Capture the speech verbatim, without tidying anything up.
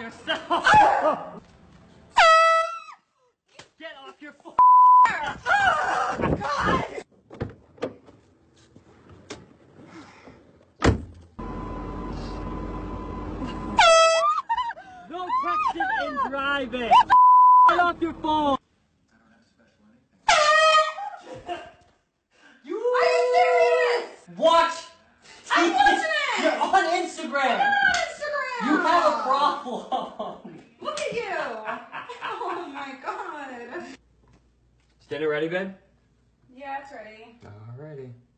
yourself. Get off your phone. Oh, God! No texting and driving. Get off your phone. You Are you serious? watch. I'm watching it. You're on Instagram. I'm on Instagram. You have a problem. Look at you. Oh my God. Is dinner ready, babe? Yeah, it's ready. Alrighty.